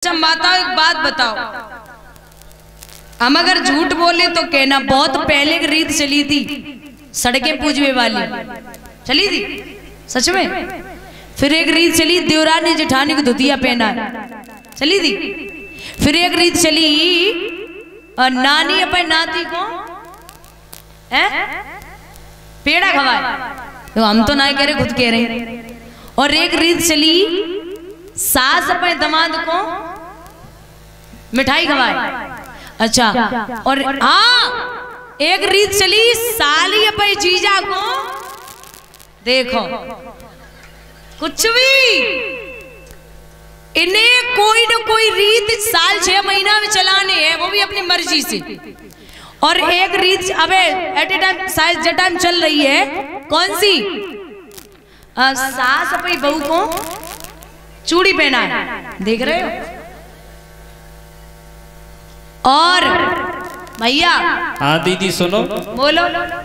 अच्छा माता एक बात बताओ, हम अगर झूठ बोले तो कहना। बहुत पहले एक रीत चली थी सड़कें पूजने वाली, चली थी सच में। फिर एक रीत चली देवरानी जेठानी को धुतिया पहना, चली थी। फिर एक रीत चली नानी अपने नाती को पेड़ा खवाए, तो हम तो ना कह रहे खुद कह रहे। और एक रीत चली सास अपने दामाद को मिठाई खवाए। अच्छा, और हाँ एक रीत चली साली अपने जीजा को, देखो कुछ भी इन्हें कोई ना कोई रीत साल 6 महीना में चलाने हैं, वो भी अपनी मर्जी से। और एक रीत अबे एट ए टाइम शायद जो टाइम चल रही है, कौन सी? सास अपनी बहू को चूड़ी पहना है, देख रहे हो। और भैया हाँ दीदी सुनो, बोलो।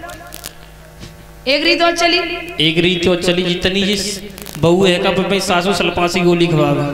एक रीत और चली, एक रीत और चली जितनी जिस बहू है का सासू सलपासी गोली खवावे।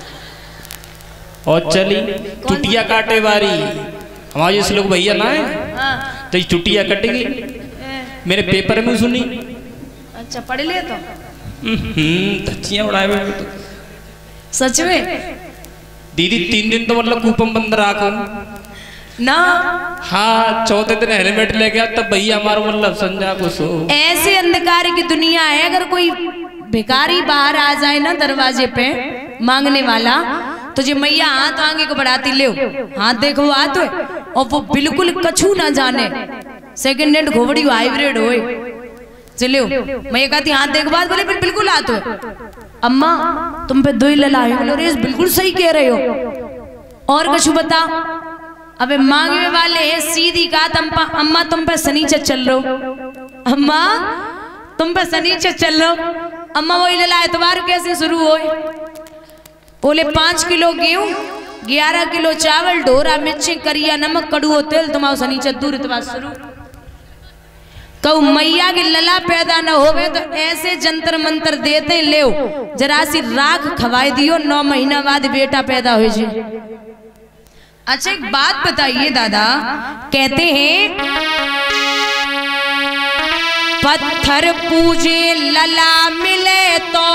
और चली चुटिया काटे बारी, हमारे जैसे लोग भैया ना है तो चुटिया कटेगी। मेरे पेपर में सुनी। अच्छा पढ़ लिए तो धच्चियां उड़ाए सच में दीदी। 3 दिन तो मतलब कूपम बंद रखो ना। हाँ चौथे दिन हेलमेट ले गया तब भैया हमारा मतलब समझा कुछ हो। ऐसे अंधकार की दुनिया है, अगर कोई भिखारी बाहर आ जाए ना दरवाजे पे मांगने वाला, तो जो मैया हाथ आगे को बढ़ाती ले, हाथ देखो हाथ, और वो बिल्कुल कछु ना जाने, सेकंड हैंड घोवड़ी हाइब्रिड होए चलो। मैं कहती हाथ देखो बात, बोले बिल्कुल हाथ हो। अम्मा तुम पे 2 ललाए, बोले बिल्कुल सही कह रहे हो। और कछु बता। अबे मांगने वाले है सीधी बात, अम्मा तुम पे शनिचर चल रहो, अम्मा तुम पे शनिचर चल रहो। अम्मा वही लला एतवार कैसे शुरू हो? बोले 5 किलो गेहूं, 11 किलो चावल, ढोरा मिर्ची, करिया नमक, कड़ुओ तेल, तुम्हारा शनिचर दूर इतवार शुरू। कहू मैया की लला पैदा न होवे तो ऐसे जंतर मंत्र देते ले, जरा सी राख खवाए दियो, 9 महीना बाद बेटा पैदा हो जाए। अच्छा एक बात बताइए दादा, कहते हैं पत्थर पूजे लला मिले तो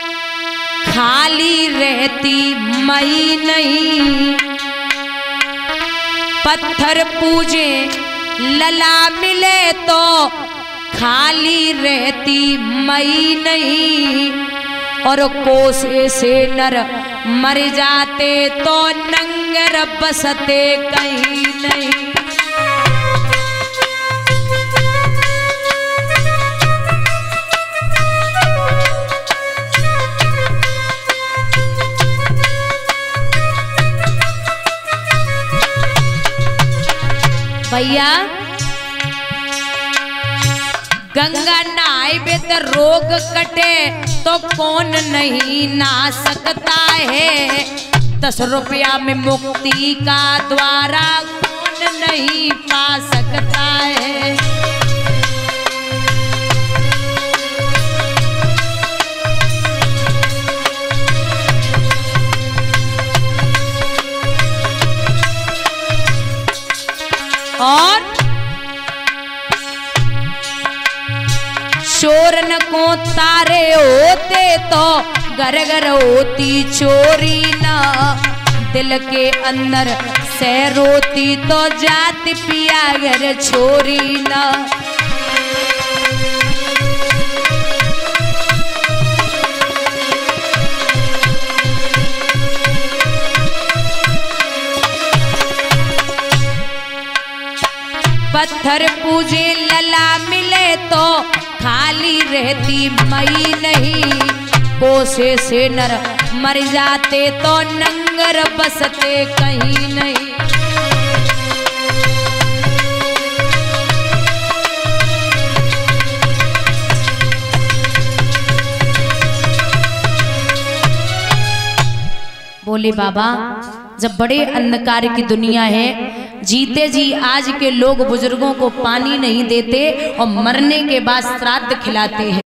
खाली रहती मई नहीं। पत्थर पूजे लला मिले तो खाली रहती मई नहीं। और कोसे से नर मर जाते तो नंगर बसते कहीं नहीं। भैया गंगा नहाए बे तो रोग कटे, तो कौन नहीं नहा सकता है। 10 रुपया में मुक्ति का द्वारा कौन नहीं पा सकता है। और चोरन को तारे होते तो घर घर होती चोरी ना। दिल के अंदर से रोती तो जाती पिया घर छोरी ना। पत्थर पूजे लला मिले तो खाली रहती मई नहीं। कोसे से नर मर जाते तो नंगर बसते कहीं नहीं। बोले बाबा जब बड़े अंधकार की दुनिया है, जीते जी आज के लोग बुजुर्गों को पानी नहीं देते और मरने के बाद श्राद्ध खिलाते हैं।